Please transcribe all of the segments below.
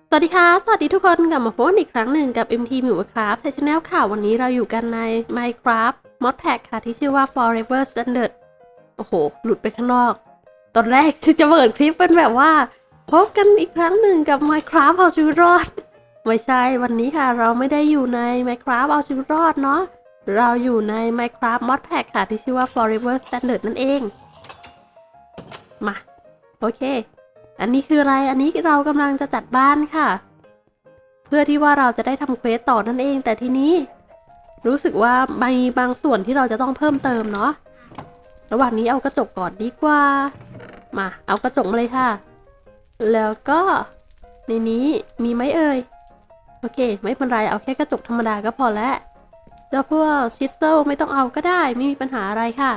สวัสดีค่ะสวัสดีทุกคนกลับมาพบกันอีกครั้งหนึ่งกับ MT หมิวครับในช่องค่ะวันนี้เราอยู่กันใน Minecraft Mod Pack ค่ะที่ชื่อว่า Forever Standard โอ้โหหลุดไปข้างนอกตอนแรกจะเปิดคลิปเป็นแบบว่าพบกันอีกครั้งหนึ่งกับ Minecraft เอาชีวิตรอดไม่ใช่วันนี้ค่ะเราไม่ได้อยู่ใน Minecraft เอาชีวิตรอดเนาะเราอยู่ใน Minecraft Mod Pack ค่ะที่ชื่อว่า Forever Standard นั่นเองมาโอเคอันนี้คืออะไร อันนี้เรากำลังจะจัดบ้านค่ะ เพื่อที่ว่าเราจะได้ทำเควสต่อนั่นเอง แต่ทีนี้รู้สึกว่ามีบางส่วนที่เราจะต้องเพิ่มเติมเนาะ ระหว่างนี้เอากระจกก่อนดีกว่า มาเอากระจกมาเลยค่ะ แล้วก็ในนี้มีไหมเอ่ย โอเคไม่เป็นไรเอาแค่กระจกธรรมดาก็พอแล้วแล้วพวกชิสเซิลไม่ต้องเอาก็ได้ไม่มีปัญหาอะไรค่ะ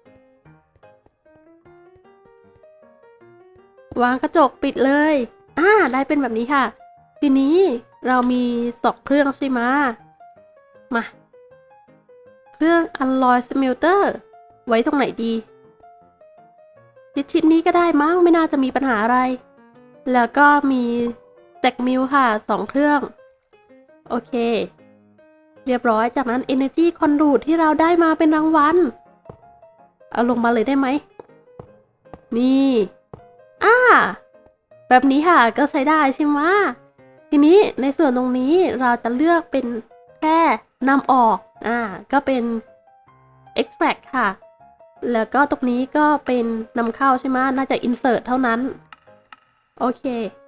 วางกระจกปิดเลยได้เป็นแบบนี้ค่ะทีนี้เรามี2เครื่องใช่ไหมมาเครื่องอัลลอยสเมลเตอร์ไว้ตรงไหนดีชิ้นนี้ก็ได้มั้งไม่น่าจะมีปัญหาอะไรแล้วก็มีแจ็คมิลค่ะ2เครื่องโอเคเรียบร้อยจากนั้น Energy Conduit ที่เราได้มาเป็นรางวัลเอาลงมาเลยได้ไหมนี่แบบนี้ค่ะก็ใช้ได้ใช่ไหมทีนี้ในส่วนตรงนี้เราจะเลือกเป็นแค่นำออกก็เป็น extract ค่ะแล้วก็ตรงนี้ก็เป็นนำเข้าใช่ไหมน่าจะ insert เท่านั้นโอเค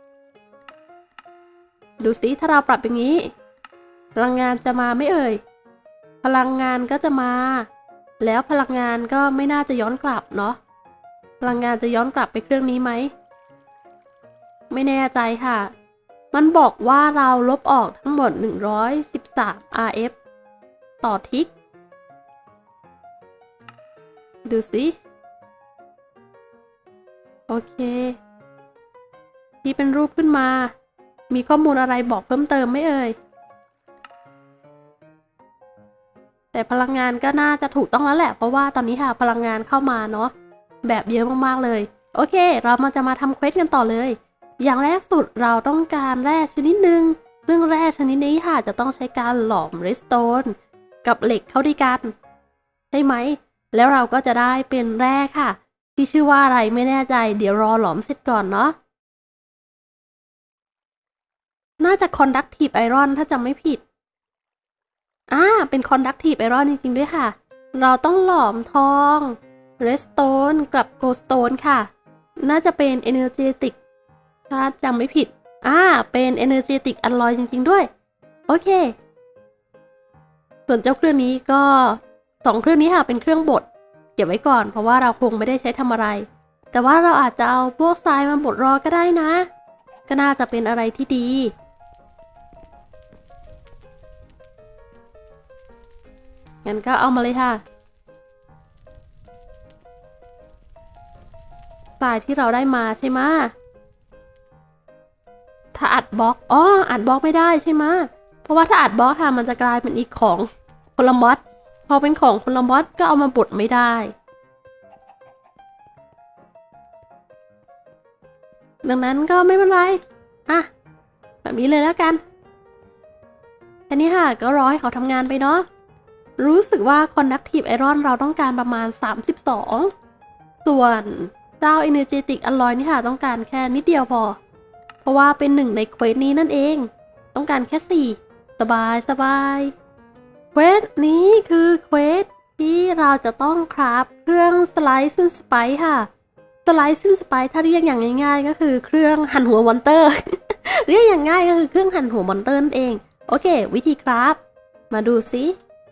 ดูสิถ้าเราปรับอย่างนี้พลังงานจะมาไม่เอ่ยพลังงานก็จะมาแล้วพลังงานก็ไม่น่าจะย้อนกลับเนาะพลังงานจะย้อนกลับไปเครื่องนี้ไหมไม่แน่ใจค่ะมันบอกว่าเราลบออกทั้งหมด113 RF ต่อทิกดูสิโอเคที่เป็นรูปขึ้นมามีข้อมูลอะไรบอกเพิ่มเติมไหมเอ่ยแต่พลังงานก็น่าจะถูกต้องแล้วแหละเพราะว่าตอนนี้ค่ะพลังงานเข้ามาเนาะแบบเยอะมากๆเลยโอเคเราจะมาทำเควสกันต่อเลยอย่างแรกสุดเราต้องการแร่ชนิดหนึ่งซึ่งแร่ชนิดนี้ค่ะจะต้องใช้การหลอมเรสโตนกับเหล็กเข้าด้วยกันใช่ไหมแล้วเราก็จะได้เป็นแร่ค่ะที่ชื่อว่าอะไรไม่แน่ใจเดี๋ยวรอหลอมเสร็จก่อนเนาะน่าจะ conductive iron ถ้าจำไม่ผิดเป็น conductive iron จริงๆด้วยค่ะเราต้องหลอมทองเรสโตนกับโกลสโตนค่ะน่าจะเป็น energeticถ้าจำไม่ผิดเป็น energetic alloy จริงๆด้วยโอเคส่วนเจ้าเครื่องนี้ก็2เครื่องนี้ค่ะเป็นเครื่องบดเก็บไว้ก่อนเพราะว่าเราคงไม่ได้ใช้ทำอะไรแต่ว่าเราอาจจะเอาพวกทรายมาบดรอก็ได้นะก็น่าจะเป็นอะไรที่ดีงั้นก็เอามาเลยค่ะทรายที่เราได้มาใช่ไหมถ้าอัดบล็อกอัดบล็อกไม่ได้ใช่ไหมเพราะว่าถ้าอัดบล็อกค่ะมันจะกลายเป็นอีกของคนละมอดพอเป็นของคนละมอดก็เอามาบดไม่ได้ดังนั้นก็ไม่เป็นไรแบบนี้เลยแล้วกันอันนี้ค่ะก็รอให้เขาทำงานไปเนาะรู้สึกว่า conductive iron เราต้องการประมาณ32ส่วนเจ้า energetic alloy นี่ค่ะต้องการแค่นิดเดียวพอเพราะว่าเป็นหนึ่งในเควสนี้นั่นเองต้องการแค่4สบายเควสนี้คือเควสที่เราจะต้องคราฟเครื่อง slicing spice ค่ะ slicing spice ถ้าเรียกอย่างง่ายๆก็คือเครื่องหั่นหัวมอนเตอร์ เรียกอย่างง่ายก็คือเครื่องหั่นหัวมอนเตอร์นั่นเองโอเควิธีคราฟมาดูสิ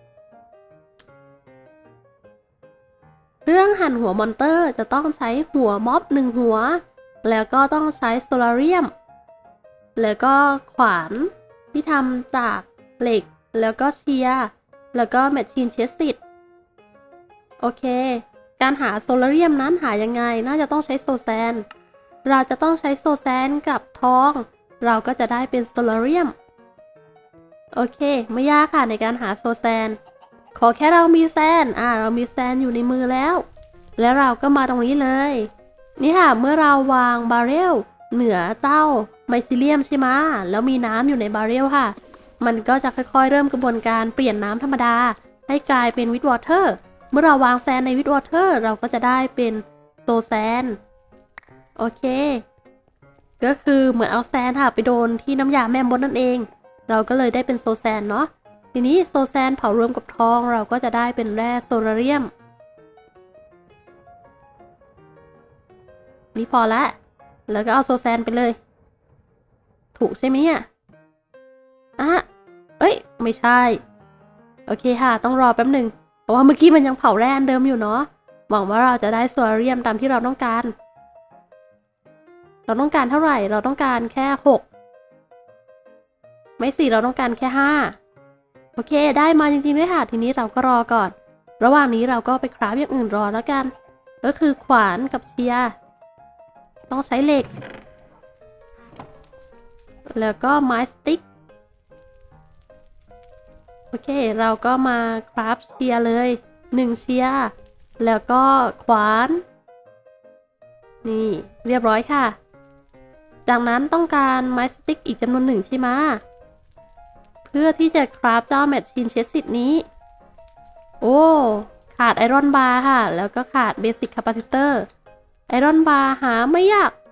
เครื่องหั่นหัวมอนเตอร์จะต้องใช้หัวม็อบ1หัวแล้วก็ต้องใช้โซลาเรียมแล้วก็ขวานที่ทำจากเหล็กแล้วก็เชียร์แล้วก็แมชชีนเชสซิตโอเคการหาโซลาเรียมนั้นหายังไงน่าจะต้องใช้โซแซนเราจะต้องใช้โซแซนกับทองเราก็จะได้เป็นโซลาเรียมโอเคไม่ยากค่ะในการหาโซแซนขอแค่เรามีแซนเรามีแซนอยู่ในมือแล้วเราก็มาตรงนี้เลยนี่ค่ะเมื่อเราวางบาร์เรลเหนือเจ้าไมซิเลียมใช่ไหมแล้วมีน้ำอยู่ในบาร์เรลค่ะมันก็จะค่อยๆเริ่มกระบวนการเปลี่ยนน้ำธรรมดาให้กลายเป็นวิตวอเตอร์เมื่อเราวางแซนในวิตวอเตอร์เราก็จะได้เป็นโซแซนโอเคก็คือเหมือนเอาแซนค่ะไปโดนที่น้ำยาแม่มดนั่นเองเราก็เลยได้เป็นโซแซนเนาะทีนี้โซแซนเผารวมกับทองเราก็จะได้เป็นแร่โซลาเรียมนี่พอละแล้วก็เอาโซแซนไปเลยถูกใช่ไหมเนี่ยเอ้ยไม่ใช่โอเคค่ะต้องรอแป๊บหนึ่งเพราะว่าเมื่อกี้มันยังเผาแร่อันเดิมอยู่เนาะหวังว่าเราจะได้โซลาเรียมตามที่เราต้องการเราต้องการเท่าไหร่เราต้องการแค่6ไม่สิเราต้องการแค่5โอเคได้มาจริงๆด้วยค่ะทีนี้เราก็รอก่อนระหว่างนี้เราก็ไปคราฟอย่างอื่นรอแล้วกันก็คือขวานกับเชียร์ต้องใช้เหล็กแล้วก็ไม้สติ๊กโอเคเราก็มาคราฟเชียร์เลย1เชียร์แล้วก็ขวานนี่เรียบร้อยค่ะจากนั้นต้องการไม้สติ๊กอีกจำนวน1ใช่ไหมเพื่อที่จะคราฟเจ้าแมชชีนเชสซิตนี้โอ้ขาดไอรอนบาร์ค่ะแล้วก็ขาดเบสิกแคปาซิเตอร์ไอรอนบาร์หาไม่ยาก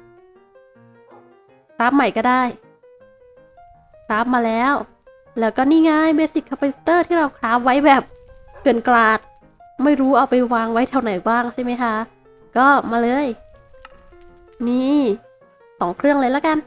คราฟใหม่ก็ได้คราฟมาแล้วก็นี่ไงเบสิกแคปาซิเตอร์ที่เราคราฟไว้แบบเกินกลาดไม่รู้เอาไปวางไว้แถวไหนบ้างใช่ไหมคะก็มาเลยนี่2 เครื่องเลยแล้วกัน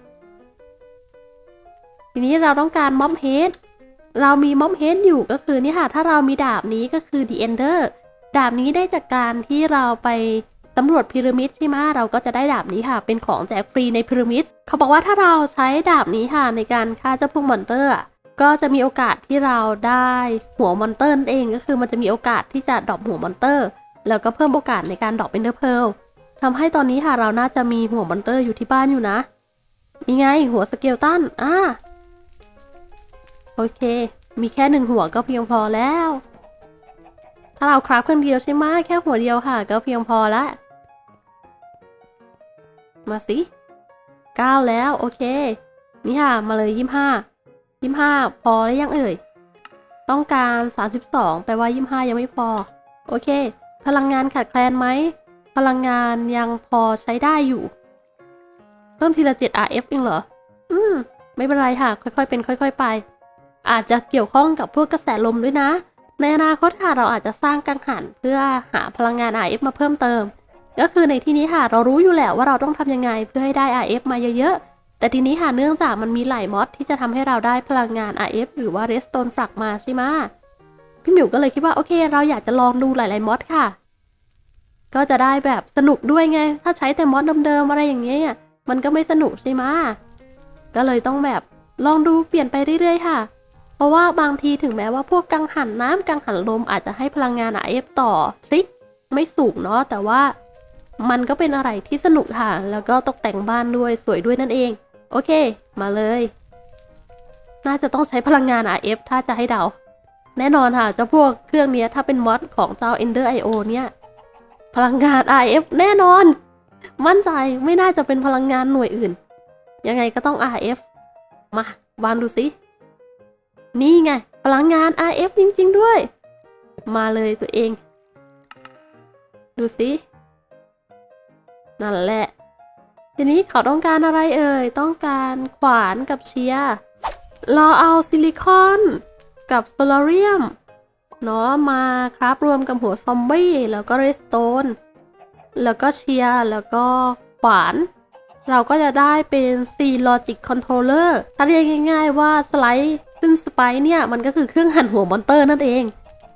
ทีนี้เราต้องการม็อบเฮดเรามีม็อบเฮดอยู่ก็คือนี่ค่ะถ้าเรามีดาบนี้ก็คือ The Ender ดาบนี้ได้จากการที่เราไปสำรวจพีระมิดใช่ไหมเราก็จะได้ดาบนี้ค่ะเป็นของแจกฟรีในพีระมิดเขาบอกว่าถ้าเราใช้ดาบนี้ค่ะในการฆ่าเจ้าพวกมอนเตอร์ก็จะมีโอกาสที่เราได้หัวมอนเตอร์นั่นเองก็คือมันจะมีโอกาสที่จะดรอปหัวมอนเตอร์แล้วก็เพิ่มโอกาสในการดรอปเอนเดอร์เพร์ลทำให้ตอนนี้ค่ะเราน่าจะมีหัวมอนเตอร์อยู่ที่บ้านอยู่นะนี่ไงหัวสเกลตันโอเคมีแค่1หัวก็เพียงพอแล้วถ้าเราคราฟเครื่องเดียวใช่ไหมแค่หัวเดียวค่ะก็เพียงพอละมาสิ9แล้วโอเคนี่ค่ะมาเลย25พอได้ยังเอ่ยต้องการ32แปลว่า25ยังไม่พอโอเคพลังงานขาดแคลนไหมพลังงานยังพอใช้ได้อยู่เพิ่มทีละ7 RF เองเหรอไม่เป็นไรค่ะค่อยๆเป็นค่อยๆไปอาจจะเกี่ยวข้องกับพวกกระแสลมด้วยนะในอนาคตค่ะเราอาจจะสร้างกังหันเพื่อหาพลังงาน RF มาเพิ่มเติมก็คือในที่นี้ค่ะเรารู้อยู่แล้วว่าเราต้องทำยังไงเพื่อให้ได้ RF มาเยอะๆแต่ทีนี้ค่ะเนื่องจากมันมีหลายมอดที่จะทำให้เราได้พลังงาน RF หรือว่า Redstone Flux มาใช่ไหมพี่หมิวก็เลยคิดว่าโอเคเราอยากจะลองดูหลายๆมอดค่ะก็จะได้แบบสนุกด้วยไงถ้าใช้แต่มอดเดิมๆอะไรอย่างเงี้ยมันก็ไม่สนุกใช่ไหมก็เลยต้องแบบลองดูเปลี่ยนไปเรื่อยๆค่ะเพราะว่าบางทีถึงแม้ว่าพวกกังหันน้ำกังหันลมอาจจะให้พลังงาน RF ต่อทริกไม่สูงเนาะแต่ว่ามันก็เป็นอะไรที่สนุกค่ะแล้วก็ตกแต่งบ้านด้วยสวยด้วยนั่นเองโอเคมาเลยน่าจะต้องใช้พลังงาน RF ถ้าจะให้เดาแน่นอนค่ะเจ้าพวกเครื่องนี้ถ้าเป็นมอดของเจ้า Ender IO เนี่ยพลังงาน RF แน่นอนมั่นใจไม่น่าจะเป็นพลังงานหน่วยอื่นยังไงก็ต้อง RF มาวางดูสินี่ไงพลังงาน RF จริงๆด้วยมาเลยตัวเองดูสินั่นแหละทีนี้เขาต้องการอะไรเอ่ยต้องการขวานกับเชียร์เราเอาซิลิคอนกับโซลาเรียมเนาะมาคราฟรวมกับหัวซอมบี้แล้วก็เรสโตนแล้วก็เชียร์แล้วก็ขวานเราก็จะได้เป็น C Logic Controller ถ้าเรียกง่ายๆว่าสไลด์ซึ่งสไปซ์เนี่ยมันก็คือเครื่องหั่นหัวมอนเตอร์นั่นเอง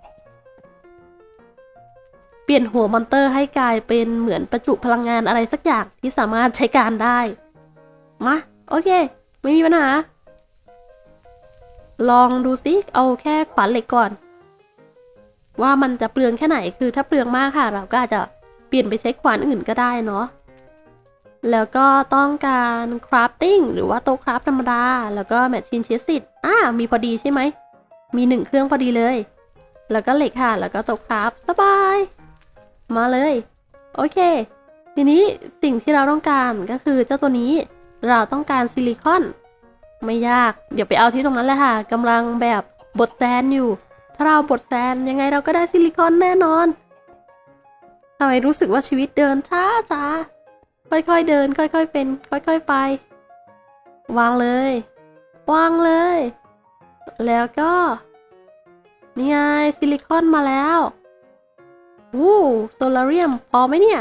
เปลี่ยนหัวมอนเตอร์ให้กลายเป็นเหมือนประจุพลังงานอะไรสักอย่างที่สามารถใช้การได้มาโอเคไม่มีปัญหาลองดูสิเอาแค่ขวานเหล็กก่อนว่ามันจะเปลืองแค่ไหนคือถ้าเปลืองมากค่ะเราก็อาจจะเปลี่ยนไปใช้ขวานอื่นก็ได้เนาะแล้วก็ต้องการคราฟติ้งหรือว่าโต๊ะคราฟธรรมดาแล้วก็แมชชีนเชสซิตมีพอดีใช่ไหมมี1เครื่องพอดีเลยแล้วก็เหล็กค่ะแล้วก็โต๊ะคราฟสบายมาเลยโอเคทีนี้สิ่งที่เราต้องการก็คือเจ้าตัวนี้เราต้องการซิลิคอนไม่ยากเดี๋ยวไปเอาที่ตรงนั้นแหละค่ะกำลังแบบบดแซนอยู่ถ้าเราบดแซนยังไงเราก็ได้ซิลิคอนแน่นอนทำไมรู้สึกว่าชีวิตเดินช้าค่อยๆเดินค่อยๆเป็นค่อยๆไปวางเลยวางเลยแล้วก็นี่ไงซิลิคอนมาแล้วโซลาเรียมพอไหมเนี่ย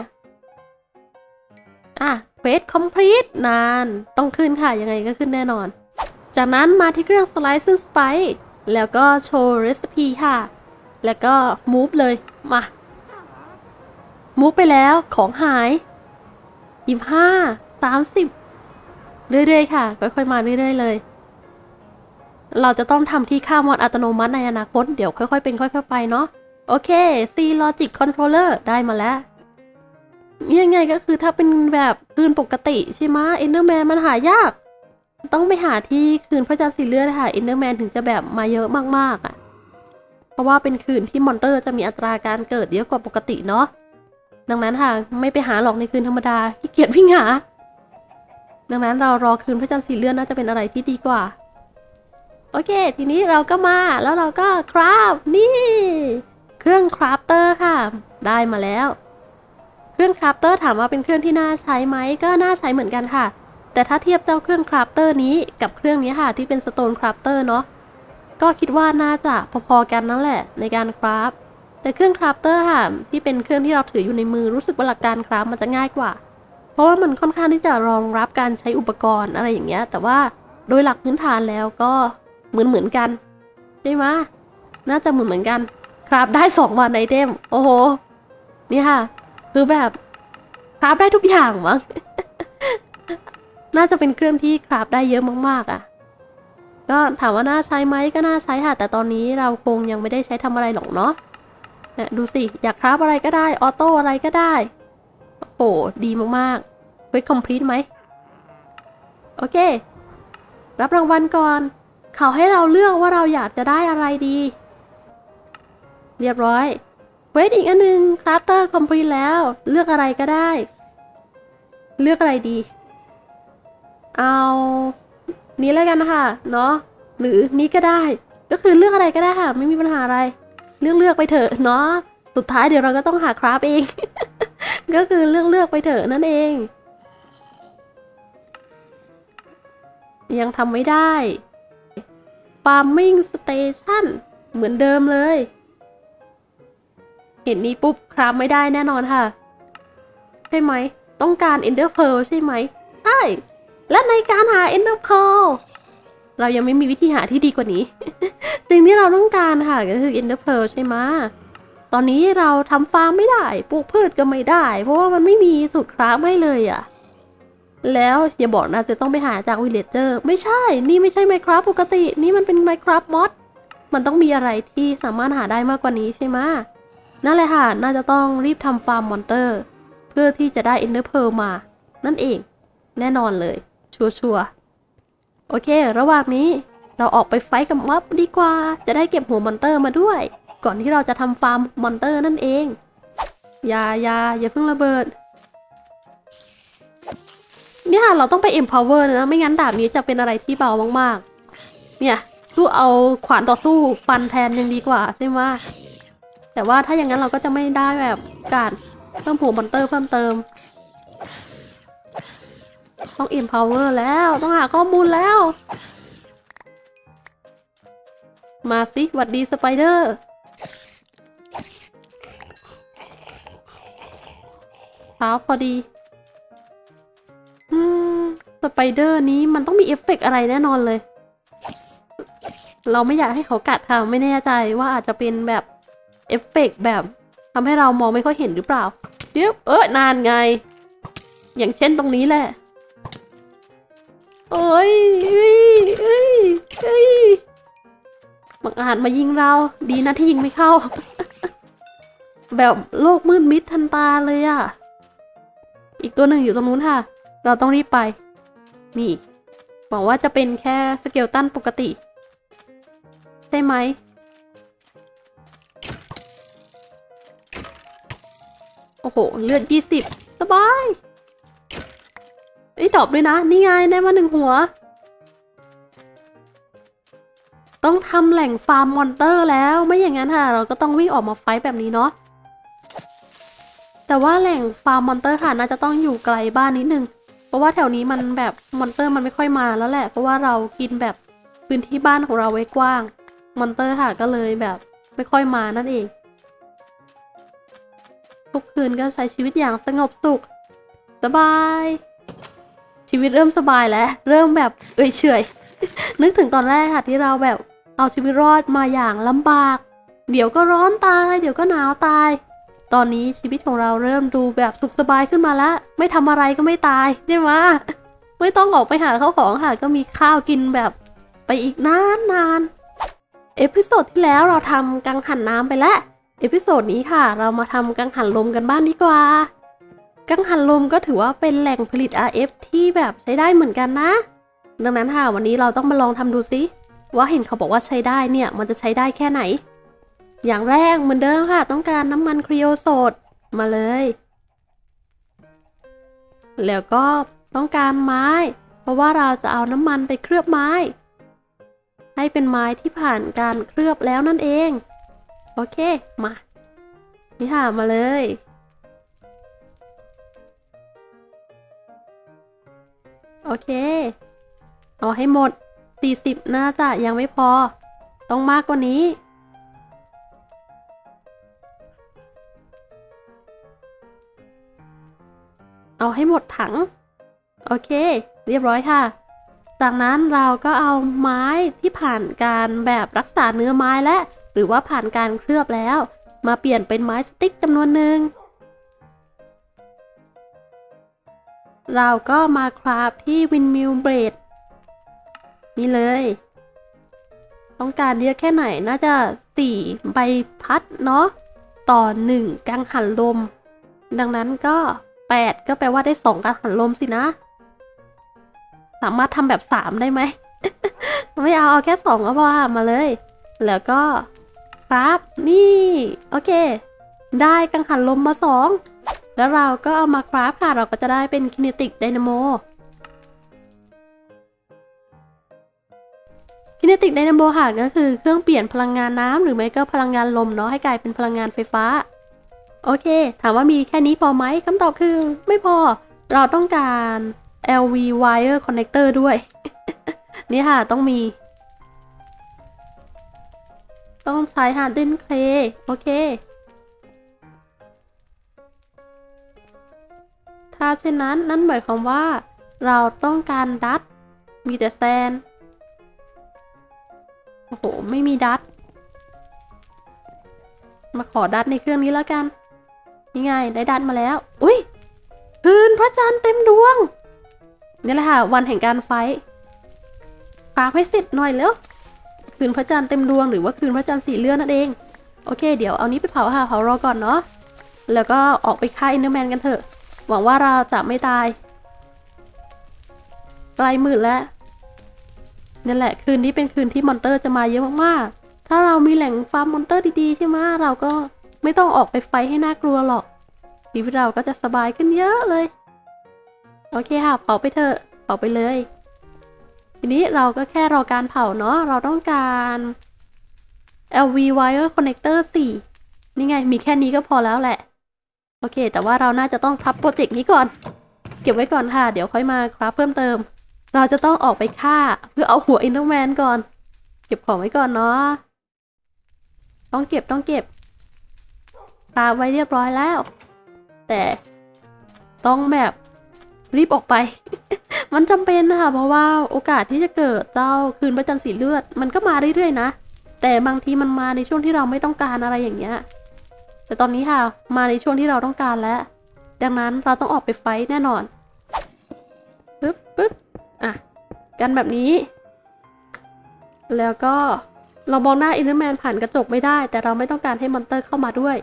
เควสคอมพลีทนานต้องขึ้นค่ะยังไงก็ขึ้นแน่นอนจากนั้นมาที่เครื่องสไลซ์ซึ่งสไปซ์แล้วก็โชว์เรซิปีค่ะแล้วก็มูฟเลยมามูฟไปแล้วของหาย25 30เรื่อยๆค่ะค่อยๆมาเรื่อยๆเลยเราจะต้องทำที่ค่ามอดอัตโนมัติในอนาคตเดี๋ยวค่อยๆเป็นค่อยๆไปเนาะโอเค C Logic Controller ได้มาแล้วยังไงก็คือถ้าเป็นแบบคืนปกติใช่ไหม Enderman มันหายากต้องไปหาที่คืนพระจันทร์สีเลือดค่ะ Enderman ถึงจะแบบมาเยอะมากๆเพราะว่าเป็นคืนที่มอนเตอร์จะมีอัตราการเกิดเยอะกว่าปกติเนาะดังนั้นค่ะไม่ไปหาหรอกในคืนธรรมดาขี้เกียจวิ่งหาดังนั้นเรารอคืนพระจันทร์สีเลือดน่าจะเป็นอะไรที่ดีกว่าโอเคทีนี้เราก็มาแล้วเราก็คราฟนี่เครื่องคราฟเตอร์ค่ะได้มาแล้วเครื่องคราฟเตอร์ถามว่าเป็นเครื่องที่น่าใช้ไหมก็น่าใช้เหมือนกันค่ะแต่ถ้าเทียบเจ้าเครื่องคราฟเตอร์นี้กับเครื่องนี้ค่ะที่เป็นสโตนคราฟเตอร์เนาะก็คิดว่าน่าจะพอๆกันนั่นแหละในการคราฟแต่เครื่องคราฟเตอร์ค่ะที่เป็นเครื่องที่เราถืออยู่ในมือรู้สึกว่าหลักการคราฟมันจะง่ายกว่าเพราะว่ามันค่อนข้างที่จะรองรับการใช้อุปกรณ์อะไรอย่างเงี้ยแต่ว่าโดยหลักพื้นฐานแล้วก็เหมือนกันใช่ไหมน่าจะเหมือนกันคราฟได้2 วันไอเทมโอ้โหนี่ค่ะคือแบบคราฟได้ทุกอย่างมั้ง น่าจะเป็นเครื่องที่คราฟได้เยอะมากๆก็ถามว่าน่าใช้ไหมก็น่าใช้ค่ะแต่ตอนนี้เราคงยังไม่ได้ใช้ทำอะไรหรอกเนาะดูสิอยากคราฟอะไรก็ได้ออโต้อะไรก็ได้โอ้โหดีมากๆเควสคอมพลีทไหมโอเครับรางวัลก่อนเขาให้เราเลือกว่าเราอยากจะได้อะไรดีเรียบร้อยเควสอีกอันนึงคราฟเตอร์คอมพลีทแล้วเลือกอะไรก็ได้เลือกอะไรดีเอานี้แล้วกันนะคะเนาะหรือนี้ก็ได้ก็คือเลือกอะไรก็ได้ค่ะไม่มีปัญหาอะไรเลือกไปเถอะเนาะสุดท้ายเดี๋ยวเราก็ต้องหาคราฟเอง ก็คือเลือกไปเถอะนั่นเองยังทำไม่ได้ Farming Station เหมือนเดิมเลยเห็นนี้ปุ๊บคราฟไม่ได้แน่นอนค่ะใช่ไหมต้องการ Ender Pearl ใช่ไหมใช่และในการหา Ender Pearl เรายังไม่มีวิธีหาที่ดีกว่านี้ สิ่งที่เราต้องการค่ะก็คือ Ender Pearl ใช่ไหมตอนนี้เราทำฟาร์มไม่ได้ปลูกพืชก็ไม่ได้เพราะว่ามันไม่มีสูตรคราฟให้เลยแล้วอย่าบอกนะจะต้องไปหาจากวิลเลจเจอร์ไม่ใช่นี่ไม่ใช่ Minecraft ปกตินี่มันเป็น Minecraft mod มันต้องมีอะไรที่สามารถหาได้มากกว่านี้ใช่ไหมนั่นแหละค่ะน่าจะต้องรีบทำฟาร์มมอนเตอร์เพื่อที่จะได้ Ender Pearl มานั่นเองแน่นอนเลยชัวร์โอเคระหว่างนี้เราออกไปไฟท์กับม็อบดีกว่าจะได้เก็บหัวมอนเตอร์มาด้วยก่อนที่เราจะทำฟาร์มมอนเตอร์นั่นเองอย่าเพิ่งระเบิดเนี่ยเราต้องไป empower นะไม่งั้นดาบนี้จะเป็นอะไรที่เบามากๆเนี่ยสู้เอาขวานต่อสู้ฟันแทนยังดีกว่าใช่ไหมแต่ว่าถ้าอย่างนั้นเราก็จะไม่ได้แบบการเพิ่มหัวมอนเตอร์เพิ่มเติมต้อง empower แล้วต้องหาข้อมูลแล้วมาสิหวัดดีสไปเดอร์เท้าพอดีสไปเดอร์นี้มันต้องมีเอฟเฟกต์อะไรแน่นอนเลยเราไม่อยากให้เขากัดค่ะไม่แน่ใจว่าอาจจะเป็นแบบเอฟเฟกต์แบบทำให้เรามองไม่ค่อยเห็นหรือเปล่าเดี๋ยวนานไงอย่างเช่นตรงนี้แหละโอ้ยบางอาจมายิงเราดีนะที่ยิงไม่เข้า แบบโลกมืดมิดทันตาเลยอีกตัวหนึ่งอยู่ตรงนู้นค่ะเราต้องรีบไปนี่หวังว่าจะเป็นแค่สเกลตันปกติใช่ไหมโอ้โหเลือด20สบายดรอปด้วยนะนี่ไงได้มา1 หัวต้องทำแหล่งฟาร์มมอนเตอร์แล้วไม่อย่างนั้นค่ะเราก็ต้องวิ่งออกมาไฟท์แบบนี้เนาะแต่ว่าแหล่งฟาร์มมอนเตอร์ค่ะน่าจะต้องอยู่ไกลบ้านนิดนึงเพราะว่าแถวนี้มันแบบมอนเตอร์มันไม่ค่อยมาแล้วแหละเพราะว่าเรากินแบบพื้นที่บ้านของเราไว้กว้างมอนเตอร์ค่ะก็เลยแบบไม่ค่อยมานั่นเองทุกคืนก็ใช้ชีวิตอย่างสงบสุขสบายชีวิตเริ่มสบายแล้วเริ่มแบบเฉยนึกถึงตอนแรกค่ะที่เราแบบเอาชีวิตรอดมาอย่างลำบากเดี๋ยวก็ร้อนตายเดี๋ยวก็หนาวตายตอนนี้ชีวิตของเราเริ่มดูแบบสุขสบายขึ้นมาแล้วไม่ทำอะไรก็ไม่ตายใช่ไหมไม่ต้องออกไปหาข้าวของค่ะก็มีข้าวกินแบบไปอีกนานเอพิโซดที่แล้วเราทำกังหันน้ำไปแล้วเอพิโซดนี้ค่ะเรามาทำกังหันลมกันบ้างดีกว่ากังหันลมก็ถือว่าเป็นแหล่งผลิต RF ที่แบบใช้ได้เหมือนกันนะดังนั้นค่ะวันนี้เราต้องมาลองทำดูซิว่าเห็นเขาบอกว่าใช้ได้เนี่ยมันจะใช้ได้แค่ไหนอย่างแรกเหมือนเดิมค่ะต้องการน้ำมันครีโอโซตมาเลยแล้วก็ต้องการไม้เพราะว่าเราจะเอาน้ำมันไปเคลือบไม้ให้เป็นไม้ที่ผ่านการเคลือบแล้วนั่นเองโอเคมานี่ค่ะมาเลยโอเคเอาให้หมด40น่าจะยังไม่พอต้องมากกว่านี้เอาให้หมดถังโอเคเรียบร้อยค่ะจากนั้นเราก็เอาไม้ที่ผ่านการแบบรักษาเนื้อไม้และหรือว่าผ่านการเคลือบแล้วมาเปลี่ยนเป็นไม้สติ๊กจำนวนหนึ่งเราก็มาคราฟที่วินมิลเบรดนี่เลยต้องการเยอะแค่ไหนน่าจะ4 ใบพัดเนาะต่อ1กังหันลมดังนั้นก็8ก็แปลว่าได้2กังหันลมสินะสามารถทำแบบ3ได้ไหม ไม่เอาแค่2ก็พอมาเลยแล้วก็ครับนี่โอเคได้กังหันลมมา2แล้วเราก็เอามาคราฟค่ะเราก็จะได้เป็นคิเนติกไดนาโมคิเนติกไดนาโมค่ะก็คือเครื่องเปลี่ยนพลังงานน้ำหรือไม่ก็พลังงานลมเนาะให้กลายเป็นพลังงานไฟฟ้าโอเคถามว่ามีแค่นี้พอไหมคำตอบคือไม่พอเราต้องการ LV wire connector ด้วย นี่ค่ะต้องมีต้องใช้ harden clay โอเคถ้าเช่นนั้นนั่นหมายความว่าเราต้องการดัตมีแต่แซนโอ้โหไม่มีดัตมาขอดัตในเครื่องนี้แล้วกันนี่ไงได้ดัตมาแล้วอุ้ยคืนพระจันทร์เต็มดวงนี่แหละค่ะวันแห่งการไฟท์ฝากให้เสร็จหน่อยแล้วคืนพระจันทร์เต็มดวงหรือว่าคืนพระจันทร์สีเลือดนั่นเองโอเคเดี๋ยวเอานี้ไปเผาค่ะเผารอก่อนเนาะแล้วก็ออกไปฆ่าอินเดอร์แมนกันเถอะหวังว่าเราจะไม่ตายใกล้มืดแล้วนี่แหละคืนนี้เป็นคืนที่มอนเตอร์จะมาเยอะมากๆถ้าเรามีแหล่งฟาร์มมอนเตอร์ดีๆใช่ไหมเราก็ไม่ต้องออกไปไฟให้น่ากลัวหรอกชีวิตเราก็จะสบายขึ้นเยอะเลยโอเคค่ะเผาไปเถอะเผาไปเลยทีนี้เราก็แค่รอการเผาเนาะเราต้องการ LV wire connector 4นี่ไงมีแค่นี้ก็พอแล้วแหละโอเคแต่ว่าเราน่าจะต้องพับโปรเจกต์นี้ก่อนเก็บไว้ก่อนค่ะเดี๋ยวค่อยมาครับเพิ่มเติมเราจะต้องออกไปฆ่าเพื่อเอาหัวอินเดอร์แมนก่อนเก็บของไว้ก่อนเนาะต้องเก็บตาไว้เรียบร้อยแล้วแต่ต้องแบบรีบออกไป มันจำเป็นนะคะเพราะว่าโอกาสที่จะเกิดเจ้าคืนพระจันทร์สีเลือดมันก็มาเรื่อยๆนะแต่บางทีมันมาในช่วงที่เราไม่ต้องการอะไรอย่างเงี้ยแต่ตอนนี้ค่ะมาในช่วงที่เราต้องการแล้วดังนั้นเราต้องออกไปไฟท์แน่นอนปึ๊บอ่ะกันแบบนี้แล้วก็เรามองหน้าอินเดอร์แมนผ่านกระจกไม่ได้แต่เราไม่ต้องการให้มอนเตอร์เข้ามาด้วย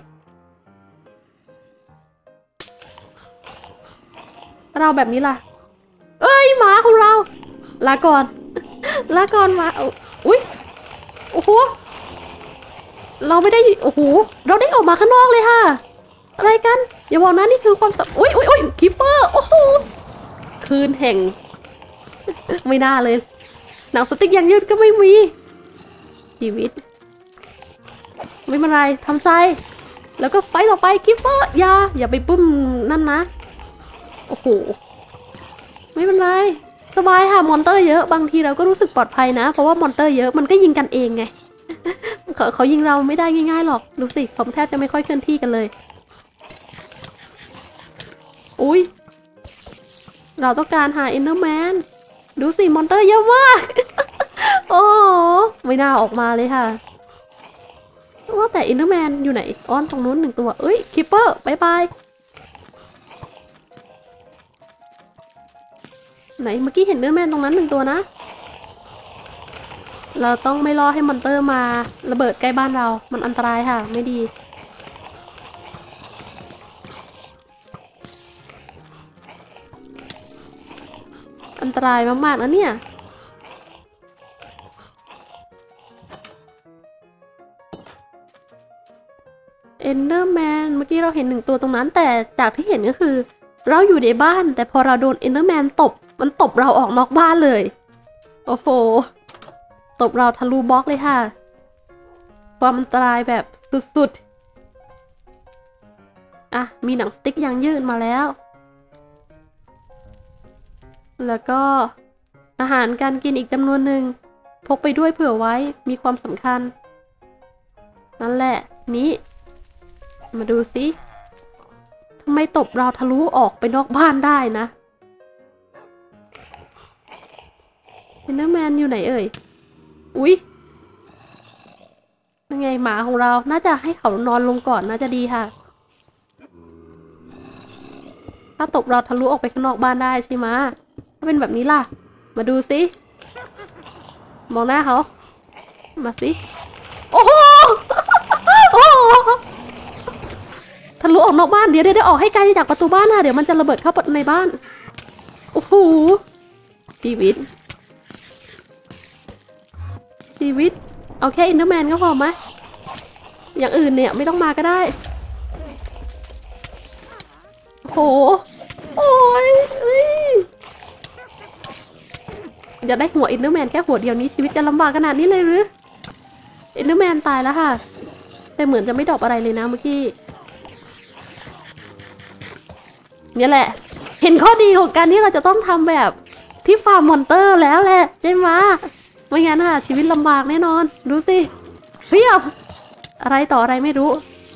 เราแบบนี้ล่ะเอ้ยหมาของเราลาก่อนลาก่อนหมาอุ้ยโอ้โหเราไม่ได้โอ้โหเราได้ออกมาข้างนอกเลยค่ะอะไรกันอย่าบอกนะนี่คือความสับอุ้ยคิปเปอร์โอ้โหคืนแห่ง ไม่น่าเลยหนังสติ๊กยังยืดก็ไม่มีชีวิตไม่เป็นไรทำใจแล้วก็ไฟต่อไปกิฟเฟอร์อย่าไปปุ้มนั่นนะโอ้โหไม่เป็นไรสบายค่ะมอนเตอร์เยอะบางทีเราก็รู้สึกปลอดภัยนะเพราะว่ามอนเตอร์เยอะมันก็ยิงกันเองไง เขายิงเราไม่ได้ง่ายๆหรอกดูสิผมแทบจะไม่ค่อยเคลื่อนที่กันเลยอุ้ยเราต้องการหาเอนเดอร์แมนดูสิมอนเตอร์เยอะมาก โอ้ไม่น่าออกมาเลยค่ะว่าแต่เอนเดอร์แมนอยู่ไหนอ้อนตรงนู้น1 ตัวเอ้ยคิปเปอร์บายบายไหนเมื่อกี้เห็นเอนเดอร์แมนตรงนั้น1 ตัวนะเราต้องไม่รอให้มอนเตอร์มาระเบิดใกล้บ้านเรามันอันตรายค่ะไม่ดีอันตรายมากๆนะเนี่ยเอนเดอร์แมนเมื่อกี้เราเห็น1 ตัวตรงนั้นแต่จากที่เห็นก็คือเราอยู่ในบ้านแต่พอเราโดนเอนเดอร์แมนตบมันตบเราออกนอกบ้านเลยโอ้โหตบเราทะลุบล็อกเลยค่ะความอันตรายแบบสุดๆอ่ะมีหนังสติ๊กยางยืดมาแล้วแล้วก็อาหารการกินอีกจำนวนหนึ่งพกไปด้วยเผื่อไว้มีความสำคัญนั่นแหละนี้มาดูสิทำไมตบเราทะลุออกไปนอกบ้านได้นะเอนเดอร์แมนอยู่ไหนเอ่ยอุ๊ยยังไงหมาของเราน่าจะให้เขานอนลงก่อนน่าจะดีค่ะถ้าตบเราทะลุออกไปข้างนอกบ้านได้ใช่ไหมถ้าเป็นแบบนี้ล่ะมาดูสิมองหน้าเขามาสิโอ้โห โอ้โหทะลุออกนอกบ้านเดี๋ยวออกให้ไกลจากประตูบ้านนะเดี๋ยวมันจะระเบิดเข้าในบ้านโอ้โหชีวิตเอาแค่อินเดอร์แมนก็พอไหมอย่างอื่นเนี่ยไม่ต้องมาก็ได้โอ้โหโอ้ยจะได้หัวอินเดอร์แมนแค่หัวเดียวนี้ชีวิตจะลำบากขนาดนี้เลยหรืออินเดอร์แมนตายแล้วค่ะแต่เหมือนจะไม่ดรอปอะไรเลยนะเมื่อกี้เนี่ยแหละเห็นข้อดีของการที่เราจะต้องทำแบบที่ฟาร์มมอนเตอร์แล้วแหละใช่ไหมไม่งั้นค่ะชีวิตลำบากแน่นอนดูสิเฮ้ยอะไรต่ออะไรไม่รู้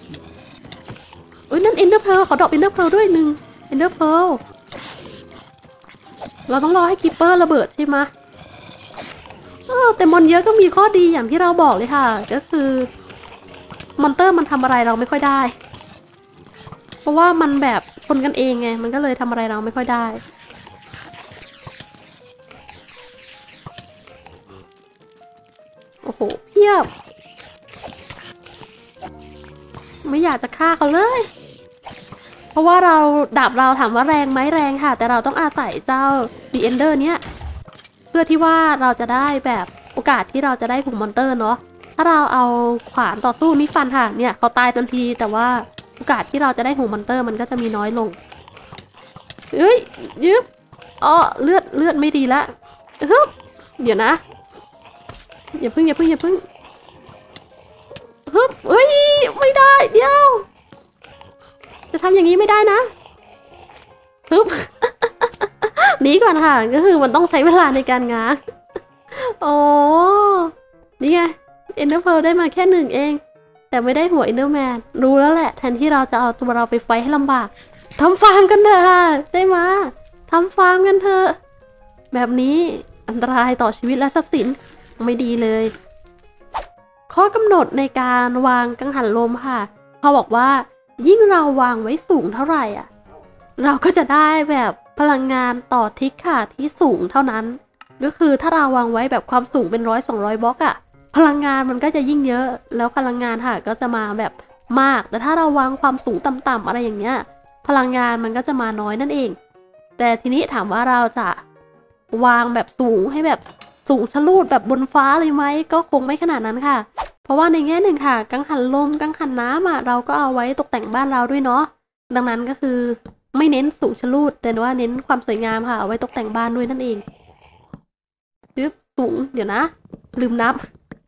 นั่นเอนเดอร์เพลเขาดรอปเอนเดอร์เพลด้วย1 เอนเดอร์เพลเราต้องรอให้คิปเปอร์ระเบิดใช่ไหมแต่มอนเยอะก็มีข้อดีอย่างที่เราบอกเลยค่ะก็คือมอนเตอร์มันทำอะไรเราไม่ค่อยได้เพราะว่ามันแบบคนกันเองไงมันก็เลยทำอะไรเราไม่ค่อยได้โอ้โหเพียบไม่อยากจะฆ่าเขาเลยเพราะว่าดาบเราถามว่าแรงไหมแรงค่ะแต่เราต้องอาศัยเจ้าดีเอนเดอร์เนี้ยเพื่อที่ว่าเราจะได้แบบโอกาสที่เราจะได้หุ่นมอนเตอร์เนาะถ้าเราเอาขวานต่อสู้นี่ฟันค่ะเนี่ยเขาตายทันทีแต่ว่าโอกาสที่เราจะได้หุ่นมอนเตอร์มันก็จะมีน้อยลงยึบเลือดไม่ดีละเดี๋ยวนะอย่าพึ่งไม่ได้เดี๋ยวจะทำอย่างนี้ไม่ได้นะหนีก่อนค่ะก็คือมันต้องใช้เวลาในการง้างโอ้นี่ไงเอนเดอร์เพลได้มาแค่1เองแต่ไม่ได้หัวเอนเดอร์แมนรู้แล้วแหละแทนที่เราจะเอาตัวเราไปไฟให้ลำบากทำฟาร์มกันเถอะค่ะใช่ไหมทำฟาร์มกันเถอะแบบนี้อันตรายต่อชีวิตและทรัพย์สินไม่ดีเลยข้อกำหนดในการวางกังหันลมค่ะเขาบอกว่ายิ่งเราวางไว้สูงเท่าไหร่เราก็จะได้แบบพลังงานต่อทิกค่ะที่สูงเท่านั้นก็คือถ้าเราวางไว้แบบความสูงเป็น100-200 บล็อกพลังงานมันก็จะยิ่งเยอะแล้วพลังงานค่ะก็จะมาแบบมากแต่ถ้าเราวางความสูงต่ำๆอะไรอย่างเงี้ยพลังงานมันก็จะมาน้อยนั่นเองแต่ทีนี้ถามว่าเราจะวางแบบสูงให้แบบสูงชะลูดแบบบนฟ้าเลยไหมก็คงไม่ขนาดนั้นค่ะเพราะว่าในแง่หนึ่งค่ะกังหันลมกังหันน้ำเราก็เอาไว้ตกแต่งบ้านเราด้วยเนาะดังนั้นก็คือไม่เน้นสูงชะลูดแต่ว่าเน้นความสวยงามค่ะเอาไว้ตกแต่งบ้านด้วยนั่นเองจึ๊บสูงเดี๋ยวนะลืมนับ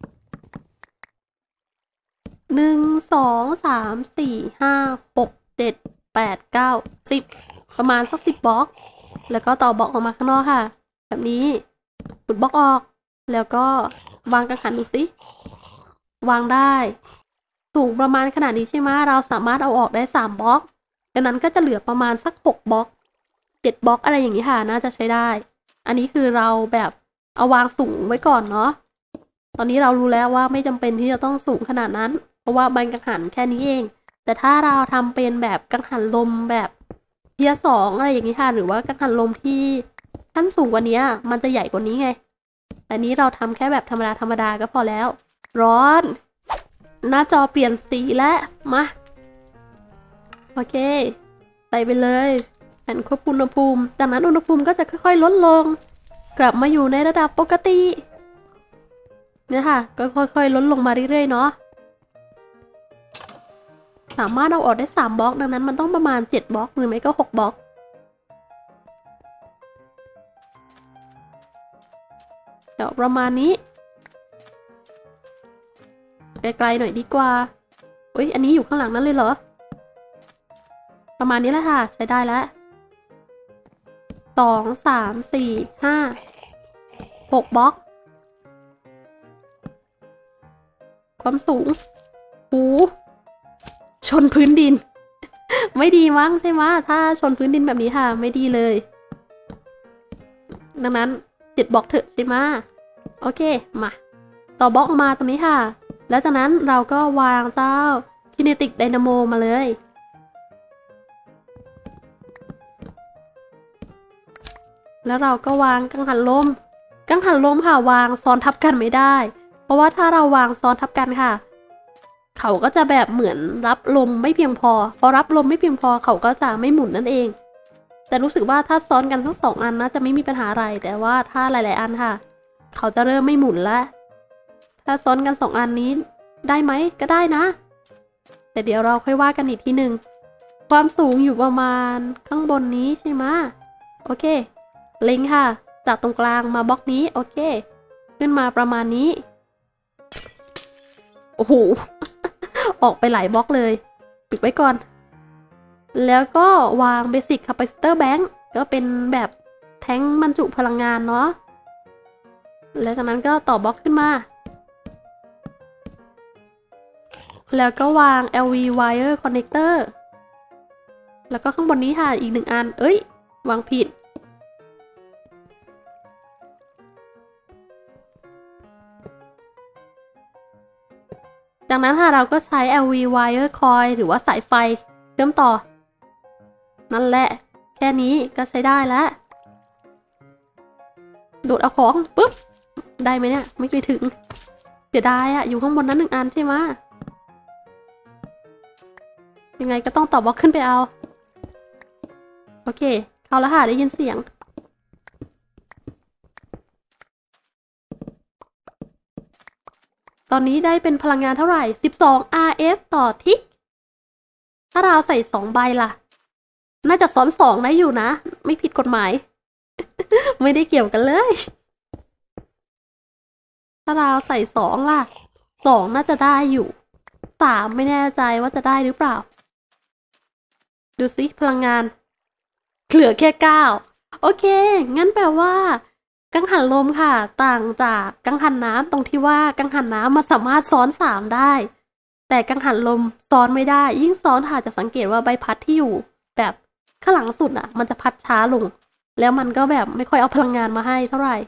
1 2 3 4 5 6 7 8 9 10ประมาณสัก10 บล็อกแล้วก็ต่อบล็อกออกมาข้างนอกค่ะแบบนี้ขุดบล็อกออกแล้วก็วางกังหันดูสิวางได้สูงประมาณขนาดนี้ใช่ไหมเราสามารถเอาออกได้3 บล็อกดังนั้นก็จะเหลือประมาณสัก6 บล็อก7 บล็อกอะไรอย่างนี้ค่ะน่าจะใช้ได้อันนี้คือเราแบบเอาวางสูงไว้ก่อนเนาะตอนนี้เรารู้แล้วว่าไม่จำเป็นที่จะต้องสูงขนาดนั้นเพราะว่าใบกังหันแค่นี้เองแต่ถ้าเราทำเป็นแบบกังหันลมแบบเทียร์2อะไรอย่างนี้ค่ะหรือว่ากังหันลมที่ขั้นสูงกว่านี้มันจะใหญ่กว่านี้ไงแต่นี้เราทำแค่แบบธรรมดาก็พอแล้วร้อนหน้าจอเปลี่ยนสีแล้วมาโอเคใส่ไปเลยแผนควบคุมอุณหภูมิจากนั้นอุณหภูมิก็จะค่อยๆลดลงกลับมาอยู่ในระดับปกติเนี่ยค่ะก็ค่อยๆลดลงมาเรื่อยๆเนาะสามารถเอาออกได้3 บล็อกดังนั้นมันต้องประมาณ7 บล็อกหรือไม่ก็6 บล็อกเดี๋ยวประมาณนี้ไกลๆหน่อยดีกว่าอุ๊ยอันนี้อยู่ข้างหลังนั้นเลยเหรอประมาณนี้แหละค่ะใช้ได้แล้ว2 3 4 5 6 บล็อกความสูงหูชนพื้นดิน ไม่ดีมั้งใช่ไหมถ้าชนพื้นดินแบบนี้ค่ะไม่ดีเลยดังนั้น7 บล็อกเถอะใช่ไหมโอเคมาต่อบล็อกมาตรงนี้ค่ะแล้วจากนั้นเราก็วางเจ้า Kinetic Dynamo มาเลยแล้วเราก็วางกังหันลมค่ะวางซ้อนทับกันไม่ได้เพราะว่าถ้าเราวางซ้อนทับกันค่ะเขาก็จะแบบเหมือนรับลมไม่เพียงพอรับลมไม่เพียงพอเขาก็จะไม่หมุนนั่นเองแต่รู้สึกว่าถ้าซ้อนกันทั้ง2 อันน่าจะไม่มีปัญหาอะไรแต่ว่าถ้าหลายๆอันค่ะเขาจะเริ่มไม่หมุนแล้วถ้าซ้อนกัน2 อันนี้ได้ไหมก็ได้นะแต่เดี๋ยวเราค่อยว่ากันอีกทีหนึ่งความสูงอยู่ประมาณข้างบนนี้ใช่ไหมโอเคเล็งค่ะจากตรงกลางมาบล็อกนี้โอเคขึ้นมาประมาณนี้โอ้โห ออกไปหลายบล็อกเลยปิดไว้ก่อนแล้วก็วาง Basic Capacitor Bank ก็เป็นแบบแท้งบรรจุพลังงานเนาะแล้วจากนั้นก็ต่อบล็อกขึ้นมาแล้วก็วาง LV Wire Connector แล้วก็ข้างบนนี้ค่ะอีก1 อันวางผิดจากนั้นค่ะเราก็ใช้ LV Wire Coil หรือว่าสายไฟเชื่อมต่อนั่นแหละแค่นี้ก็ใช้ได้แล้วโดดเอาของปุ๊บได้ไหมเนี่ยไม่ไปถึงเสียดายอยู่ข้างบนนั้น1 อันใช่ไหมยังไงก็ต้องต่อบล็อกขึ้นไปเอาโอเคเข้าแล้วค่ะได้ยินเสียงตอนนี้ได้เป็นพลังงานเท่าไหร่12 RF ต่อทิกถ้าเราใส่2 ใบล่ะน่าจะซ้อน2ได้อยู่นะไม่ผิดกฎหมาย ไม่ได้เกี่ยวกันเลยถ้าเราใส่2ล่ะ2น่าจะได้อยู่3ไม่แน่ใจว่าจะได้หรือเปล่าดูสิพลังงานเหลือแค่9โอเคงั้นแปลว่ากังหันลมค่ะต่างจากกังหันน้ำตรงที่ว่ากังหันน้ำมันสามารถซ้อน3ได้แต่กังหันลมซ้อนไม่ได้ยิ่งซ้อนค่ะจะสังเกตว่าใบพัดที่อยู่แบบข้างหลังสุดมันจะพัดช้าลงแล้วมันก็แบบไม่ค่อยเอาพลังงานมาให้เท่าไหร่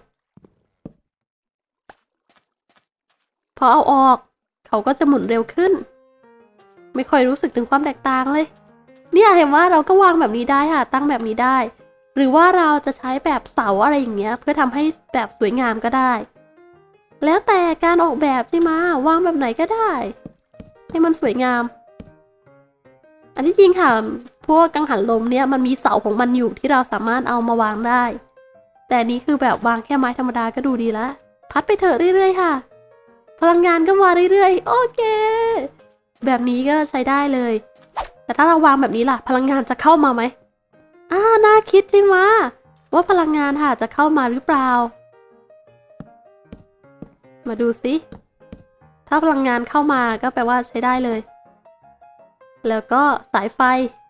พอเอาออกเขาก็จะหมุนเร็วขึ้นไม่ค่อยรู้สึกถึงความแตกต่างเลยเนี่ยเห็นว่าเราก็วางแบบนี้ได้ค่ะตั้งแบบนี้ได้หรือว่าเราจะใช้แบบเสาอะไรอย่างเงี้ยเพื่อทำให้แบบสวยงามก็ได้แล้วแต่การออกแบบใช่ไหมวางแบบไหนก็ได้ให้มันสวยงามอันที่จริงค่ะพวกกังหันลมเนี่ยมันมีเสาของมันอยู่ที่เราสามารถเอามาวางได้แต่นี้คือแบบวางแค่ไม้ธรรมดาก็ดูดีละพัดไปเถอะเรื่อยๆค่ะพลังงานก็มาเรื่อยๆโอเคแบบนี้ก็ใช้ได้เลยแต่ถ้าเราวางแบบนี้ล่ะพลังงานจะเข้ามาไหมน่าคิดใช่ไหมว่าพลังงานค่ะจะเข้ามาหรือเปล่ามาดูสิถ้าพลังงานเข้ามาก็แปลว่าใช้ได้เลยแล้วก็สายไฟ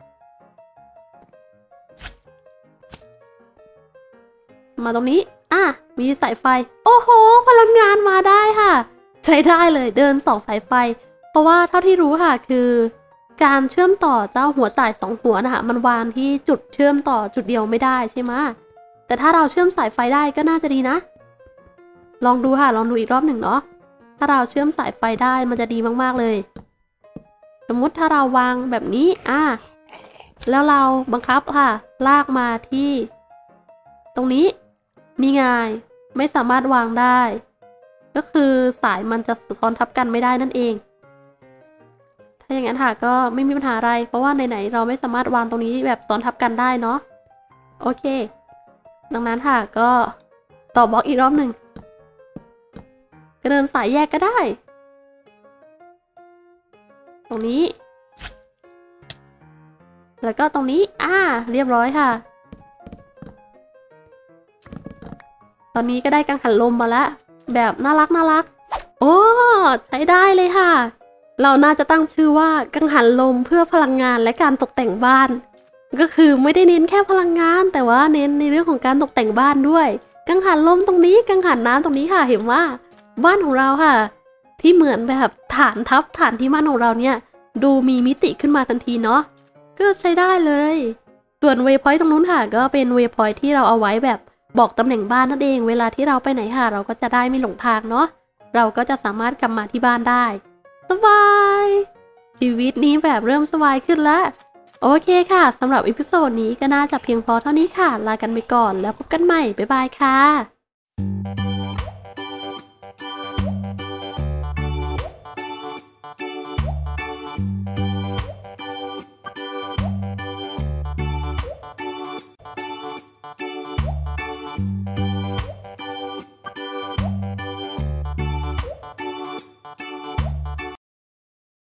มาตรงนี้มีสายไฟโอ้โหพลังงานมาได้ค่ะใช้ได้เลยเดิน2 สายไฟเพราะว่าเท่าที่รู้ค่ะคือการเชื่อมต่อเจ้าหัวจ่าย2 หัวนะคะมันวางที่จุดเชื่อมต่อจุดเดียวไม่ได้ใช่ไหมแต่ถ้าเราเชื่อมสายไฟได้ก็น่าจะดีนะลองดูค่ะลองดูอีกรอบหนึ่งเนาะถ้าเราเชื่อมสายไฟได้มันจะดีมากๆเลยสมมุติถ้าเราวางแบบนี้แล้วเราบังคับค่ะลากมาที่ตรงนี้นี่ไงไม่สามารถวางได้ก็คือสายมันจะซ้อนทับกันไม่ได้นั่นเองถ้าอย่างนั้นค่ะก็ไม่มีปัญหาอะไรเพราะว่าไหนๆเราไม่สามารถวางตรงนี้แบบซ้อนทับกันได้เนาะโอเคดังนั้นค่ะก็ต่อบล็อกอีกรอบหนึ่งก็เดินสายแยกก็ได้ตรงนี้แล้วก็ตรงนี้เรียบร้อยค่ะตอนนี้ก็ได้กังหันลมมาแล้วแบบน่ารักโอ้ใช้ได้เลยค่ะเราน่าจะตั้งชื่อว่ากังหันลมเพื่อพลังงานและการตกแต่งบ้านก็คือไม่ได้เน้นแค่พลังงานแต่ว่าเน้นในเรื่องของการตกแต่งบ้านด้วยกังหันลมตรงนี้กังหันน้ำตรงนี้ค่ะเห็นว่าบ้านของเราค่ะที่เหมือนแบบฐานทับฐานที่บ้านของเราเนี่ยดูมีมิติขึ้นมาทันทีเนาะก็ใช้ได้เลยส่วนเวย์พอยต์ตรงนู้นค่ะก็เป็นเวย์พอยต์ที่เราเอาไว้แบบบอกตำแหน่งบ้านนั่นเองเวลาที่เราไปไหนค่ะเราก็จะได้ไม่หลงทางเนาะเราก็จะสามารถกลับมาที่บ้านได้สบายชีวิตนี้แบบเริ่มสบายขึ้นแล้วโอเคค่ะสำหรับอีพิโซดนี้ก็น่าจะเพียงพอเท่านี้ค่ะลากันไปก่อนแล้วพบกันใหม่บ๊ายบายค่ะ